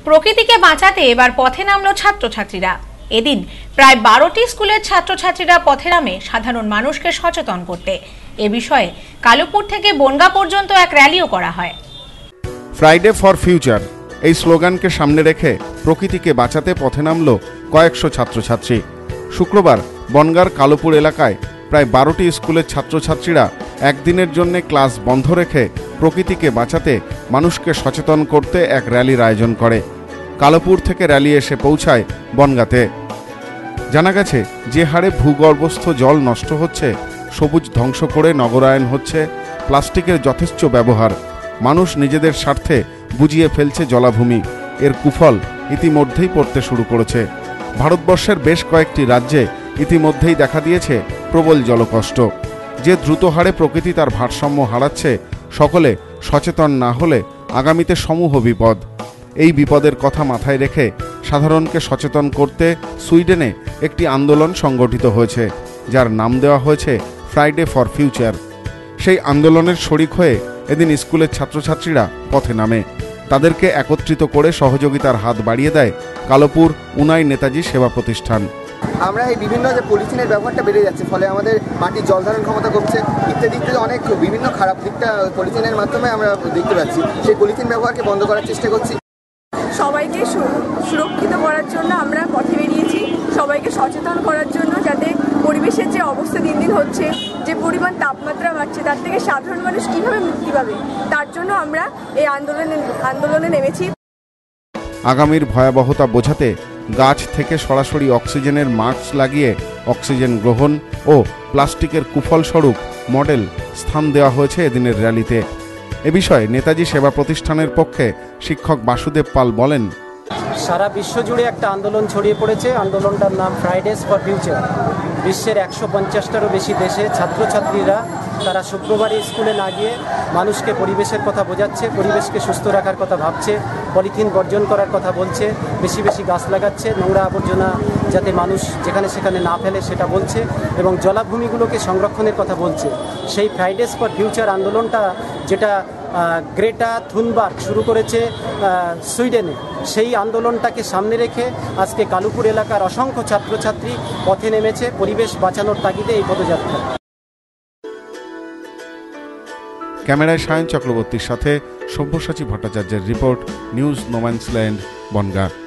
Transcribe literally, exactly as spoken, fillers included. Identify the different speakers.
Speaker 1: প্রকৃতিকে বাঁচাতে এবার পথে নামলো ছাত্রছাত্রীরা। এদিন প্রায় বারোটি স্কুলের ছাত্রছাত্রীরা পথে নামে সাধারণ মানুষকে সচেতন করতে। এ বিষয়ে কালুপুর থেকে বনগাঁ পর্যন্ত এক র্যালিও করা হয়।
Speaker 2: ফ্রাইডে ফর ফিউচার এই স্লোগানকে সামনে রেখে প্রকৃতিকে বাঁচাতে পথে নামল কয়েকশো ছাত্রছাত্রী। শুক্রবার বনগাঁর কালুপুর এলাকায় প্রায় বারোটি স্কুলের ছাত্রছাত্রীরা একদিনের জন্য ক্লাস বন্ধ রেখে প্রকৃতিকে বাঁচাতে মানুষকে সচেতন করতে এক র্যালির আয়োজন করে। কালুপুর থেকে র্যালি এসে পৌঁছায় বনগাঁতে। জানা গেছে, যে হারে ভূগর্ভস্থ জল নষ্ট হচ্ছে, সবুজ ধ্বংস করে নগরায়ন হচ্ছে, প্লাস্টিকের যথেষ্ট ব্যবহার, মানুষ নিজেদের স্বার্থে বুঝিয়ে ফেলছে জলাভূমি, এর কুফল ইতিমধ্যেই পড়তে শুরু করেছে। ভারতবর্ষের বেশ কয়েকটি রাজ্যে ইতিমধ্যেই দেখা দিয়েছে প্রবল জলকষ্ট। যে দ্রুত হারে প্রকৃতি তার ভারসাম্য হারাচ্ছে, সকলে সচেতন না হলে আগামীতে সমূহ বিপদ। এই বিপদের কথা মাথায় রেখে সাধারণকে সচেতন করতে সুইডেনে একটি আন্দোলন সংগঠিত হয়েছে, যার নাম দেওয়া হয়েছে ফ্রাইডে ফর ফিউচার। সেই আন্দোলনের শরিক হয়ে এদিন স্কুলের ছাত্রছাত্রীরা পথে নামে। তাদেরকে একত্রিত করে সহযোগিতার হাত বাড়িয়ে দেয় কালুপুর উনাই নেতাজি সেবা প্রতিষ্ঠান।
Speaker 3: আমরা এই বিভিন্ন যে পলিথিনের ব্যবহারটা বেড়ে যাচ্ছে, ফলে আমাদের মাটির জল ধারণ ক্ষমতা কমছে, ইত্যাদি ইত্যাদি অনেক বিভিন্ন খারাপ দিকটা পলিথিনের মাধ্যমে আমরা দেখতে পাচ্ছি। সেই পলিথিন ব্যবহারকে বন্ধ করার চেষ্টা করছি।
Speaker 4: সবাইকে সুরক্ষিত করার জন্য আমরা পথে বেরিয়েছি, সবাইকে সচেতন করার জন্য, যাতে পরিবেশের যে অবস্থা দিন দিন হচ্ছে, যে পরিমাণ তাপমাত্রা বাড়ছে, তার থেকে সাধারণ মানুষ কীভাবে মুক্তি পাবে, তার জন্য আমরা এই আন্দোলনে আন্দোলনে নেমেছি।
Speaker 2: আগামীর ভয়াবহতা বোঝাতে গাছ থেকে সরাসরি অক্সিজেনের মাস্ক লাগিয়ে অক্সিজেন গ্রহণ ও প্লাস্টিকের কুফলস্বরূপ মডেল স্থান দেওয়া হয়েছে এদিনের র্যালিতে। এ বিষয়ে নেতাজি সেবা প্রতিষ্ঠানের পক্ষে শিক্ষক বাসুদেব পাল বলেন,
Speaker 5: সারা বিশ্ব জুড়ে একটা আন্দোলন ছড়িয়ে পড়েছে। আন্দোলনটার নাম ফ্রাইডেজ ফর ফিউচার। বিশ্বের একশো পঞ্চাশটারও বেশি দেশে ছাত্রছাত্রীরা তারা শুক্রবারে স্কুলে না গিয়ে মানুষকে পরিবেশের কথা বোঝাচ্ছে, পরিবেশকে সুস্থ রাখার কথা ভাবছে, পলিথিন বর্জন করার কথা বলছে, বেশি বেশি গাছ লাগাচ্ছে, নোংরা আবর্জনা যাতে মানুষ যেখানে সেখানে না ফেলে সেটা বলছে, এবং জলাভূমিগুলোকে সংরক্ষণের কথা বলছে। সেই ফ্রাইডেজ ফর ফিউচার আন্দোলনটা যেটা গ্রেটা থুনবার্গ শুরু করেছে সুইডেনে, সেই আন্দোলনটাকে সামনে রেখে আজকে কালুপুর এলাকার অসংখ্য ছাত্রছাত্রী পথে নেমেছে পরিবেশ বাঁচানোর তাগিদে এই পদযাত্রা।
Speaker 2: ক্যামেরায় সায়ন চক্রবর্তীর সাথে সব্যসাচী ভট্টাচার্যের রিপোর্ট, নিউজ নোম্যান্সল্যান্ড, বনগাঁ।